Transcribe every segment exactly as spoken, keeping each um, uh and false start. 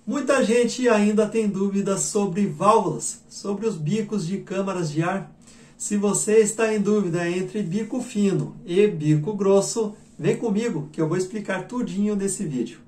Muita gente ainda tem dúvidas sobre válvulas, sobre os bicos de câmaras de ar. Se você está em dúvida entre bico fino e bico grosso, vem comigo que eu vou explicar tudinho nesse vídeo.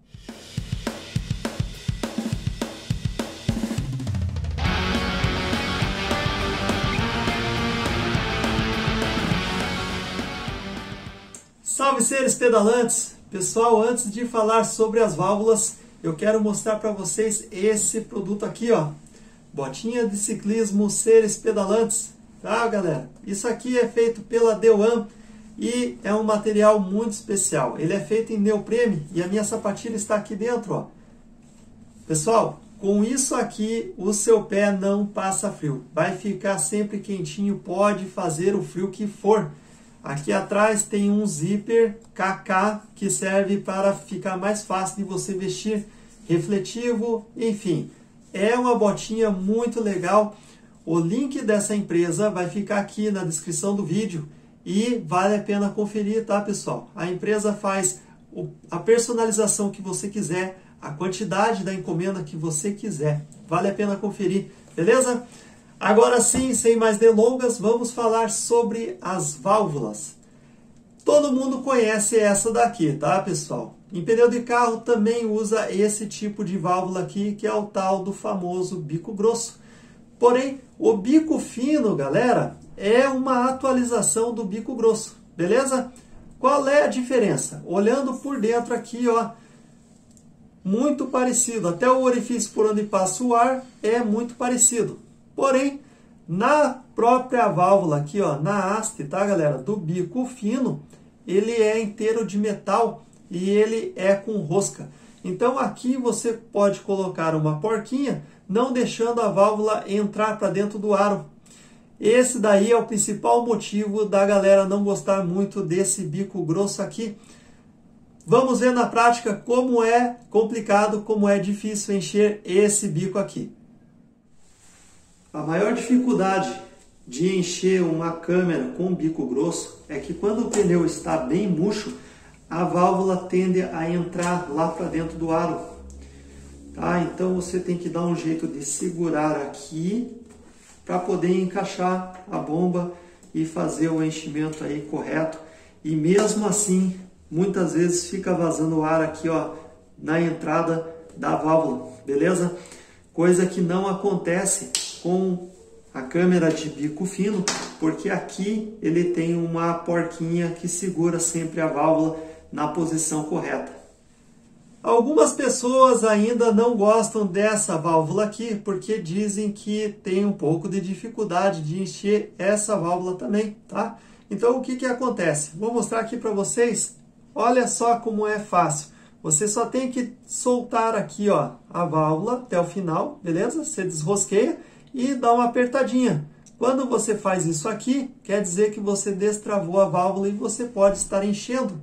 Salve seres pedalantes! Pessoal, antes de falar sobre as válvulas, eu quero mostrar para vocês esse produto aqui, ó. Botinha de ciclismo Seres Pedalantes, tá, galera? Isso aqui é feito pela The One e é um material muito especial. Ele é feito em neoprene e a minha sapatilha está aqui dentro, ó. Pessoal, com isso aqui o seu pé não passa frio. Vai ficar sempre quentinho, pode fazer o frio que for. Aqui atrás tem um zíper K K que serve para ficar mais fácil de você vestir, refletivo, enfim. É uma botinha muito legal. O link dessa empresa vai ficar aqui na descrição do vídeo e vale a pena conferir, tá, pessoal? A empresa faz a personalização que você quiser, a quantidade da encomenda que você quiser. Vale a pena conferir, beleza? Agora sim, sem mais delongas, vamos falar sobre as válvulas. Todo mundo conhece essa daqui, tá, pessoal? Em pneu de carro também usa esse tipo de válvula aqui, que é o tal do famoso bico grosso. Porém, o bico fino, galera, é uma atualização do bico grosso, beleza? Qual é a diferença? Olhando por dentro aqui, ó, muito parecido. Até o orifício por onde passa o ar é muito parecido. Porém, na própria válvula aqui, ó, na haste, tá, galera, do bico fino, ele é inteiro de metal e ele é com rosca. Então aqui você pode colocar uma porquinha, não deixando a válvula entrar para dentro do aro. Esse daí é o principal motivo da galera não gostar muito desse bico grosso aqui. Vamos ver na prática como é complicado, como é difícil encher esse bico aqui. A maior dificuldade de encher uma câmera com bico grosso é que quando o pneu está bem murcho, a válvula tende a entrar lá para dentro do aro. Tá? Então você tem que dar um jeito de segurar aqui para poder encaixar a bomba e fazer o enchimento aí correto. E mesmo assim, muitas vezes fica vazando ar aqui, ó, na entrada da válvula, beleza? Coisa que não acontece com a câmera de bico fino, porque aqui ele tem uma porquinha que segura sempre a válvula na posição correta. Algumas pessoas ainda não gostam dessa válvula aqui, porque dizem que tem um pouco de dificuldade de encher essa válvula também, tá? Então o que que acontece? Vou mostrar aqui para vocês. Olha só como é fácil. Você só tem que soltar aqui, ó, a válvula até o final, beleza? Você desrosqueia e dá uma apertadinha. Quando você faz isso aqui, quer dizer que você destravou a válvula e você pode estar enchendo.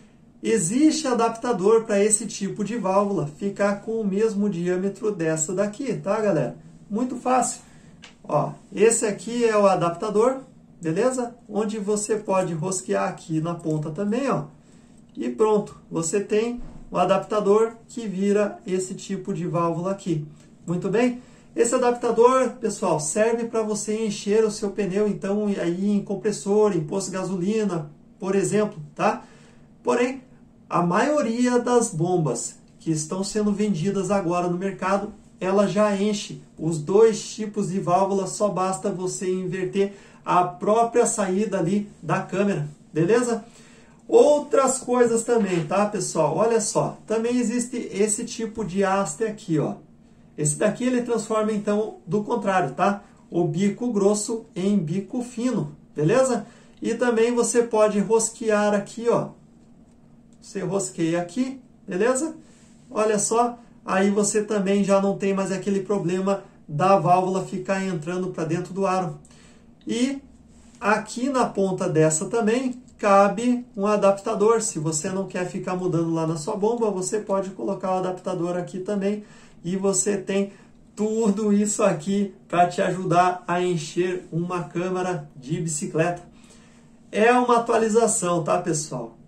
Existe adaptador para esse tipo de válvula ficar com o mesmo diâmetro dessa daqui, tá, galera? Muito fácil. Ó, esse aqui é o adaptador, beleza? Onde você pode rosquear aqui na ponta também, ó. E pronto, você tem o adaptador que vira esse tipo de válvula aqui. Muito bem? Esse adaptador, pessoal, serve para você encher o seu pneu, então, aí em compressor, em posto de gasolina, por exemplo, tá? Porém, a maioria das bombas que estão sendo vendidas agora no mercado, ela já enche os dois tipos de válvula, só basta você inverter a própria saída ali da câmera, beleza? Outras coisas também, tá, pessoal? Olha só, também existe esse tipo de haste aqui, ó. Esse daqui ele transforma, então, do contrário, tá? O bico grosso em bico fino, beleza? E também você pode rosquear aqui, ó. Você rosqueia aqui, beleza? Olha só, aí você também já não tem mais aquele problema da válvula ficar entrando para dentro do aro. E aqui na ponta dessa também cabe um adaptador. Se você não quer ficar mudando lá na sua bomba, você pode colocar o adaptador aqui também. E você tem tudo isso aqui para te ajudar a encher uma câmara de bicicleta. É uma atualização, tá, pessoal?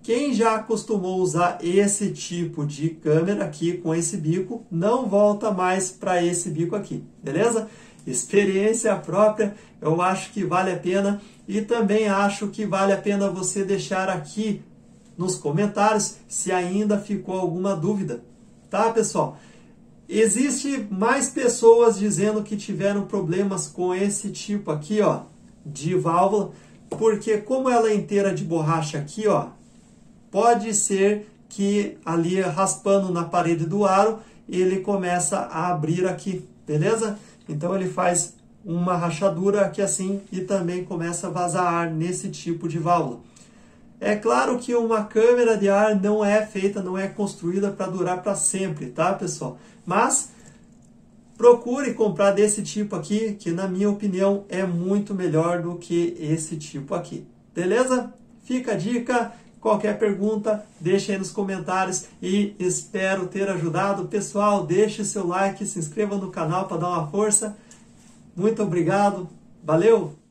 Quem já acostumou usar esse tipo de câmera aqui com esse bico, não volta mais para esse bico aqui, beleza? Experiência própria, eu acho que vale a pena e também acho que vale a pena você deixar aqui nos comentários se ainda ficou alguma dúvida, tá, pessoal? Existe mais pessoas dizendo que tiveram problemas com esse tipo aqui, ó, de válvula, porque como ela é inteira de borracha aqui, ó, pode ser que ali raspando na parede do aro, ele começa a abrir aqui, beleza? Então ele faz uma rachadura aqui assim e também começa a vazar ar nesse tipo de válvula. É claro que uma câmera de ar não é feita, não é construída para durar para sempre, tá, pessoal? Mas procure comprar desse tipo aqui, que na minha opinião é muito melhor do que esse tipo aqui. Beleza? Fica a dica. Qualquer pergunta, deixe aí nos comentários e espero ter ajudado. Pessoal, deixe seu like, se inscreva no canal para dar uma força. Muito obrigado. Valeu!